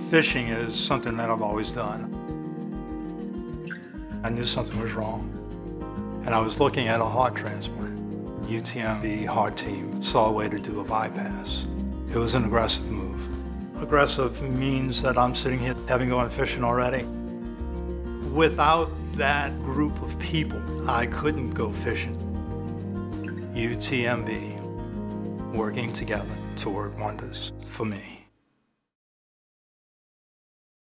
Fishing is something that I've always done. I knew something was wrong, and I was looking at a heart transplant. UTMB Heart team saw a way to do a bypass. It was an aggressive move. Aggressive means that I'm sitting here having gone fishing already. Without that group of people, I couldn't go fishing. UTMB working together to work wonders for me.